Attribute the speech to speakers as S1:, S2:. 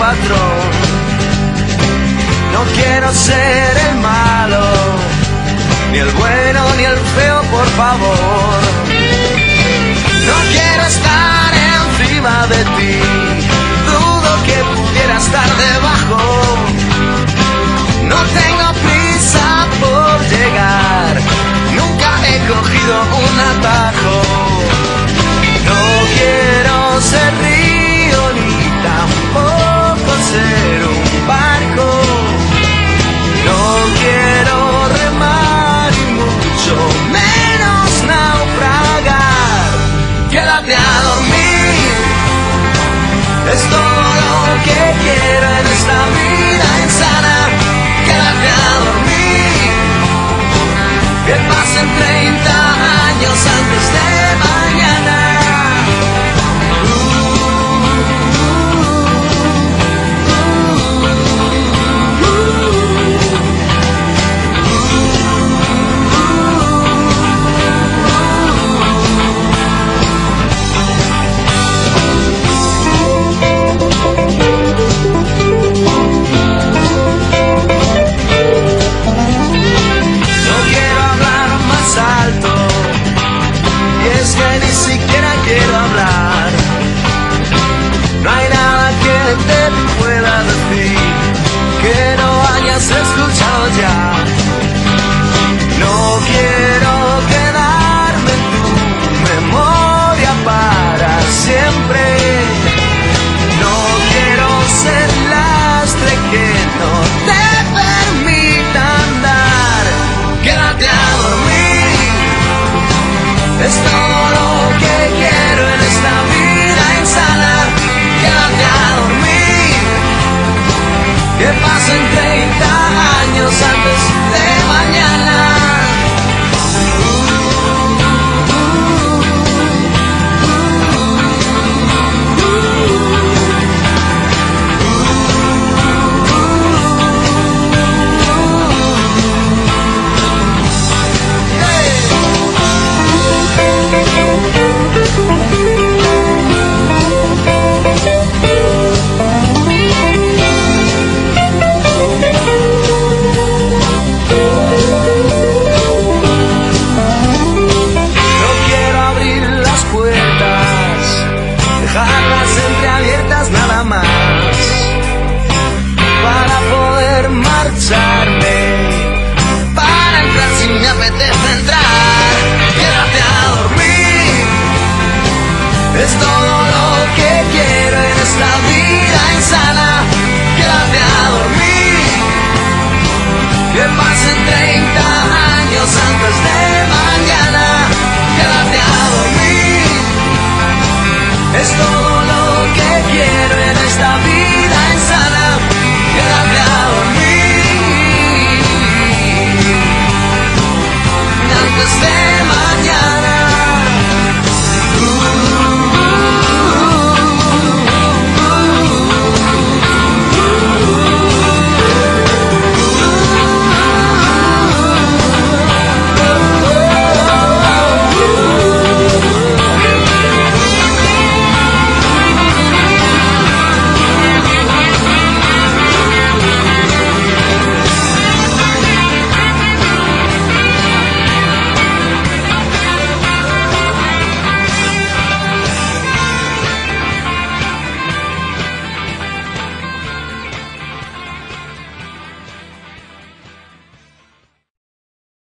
S1: patrón. No quiero ser el malo, ni el bueno ni el feo, por favor. No quiero estar encima de ti, dudo que pudiera estar debajo. No tengo prisa por llegar, nunca he cogido un atajo. No quiero ser río ni tampoco ser un barco. No quiero remar y mucho menos naufragar. Quédate a dormir, es todo lo que quiero en esta vida insana. Quédate a dormir, que pasen 30 años antes de mañana. Escuchado ya. No quiero quedarme en tu memoria para siempre. No quiero ser lastre que no te permita andar. Quédate a dormir, es todo lo que quiero en esta vida insana. Quédate a dormir, que pasen 30 años antes de mañana. Para entrar si me apetece entrar. Quédate a dormir, es todo lo que quiero en esta vida insana. Quédate a dormir, que pasen 30 años antes de mañana. Quédate a dormir, es todo lo que quiero en esta vida insana. Quédate a dormir antes de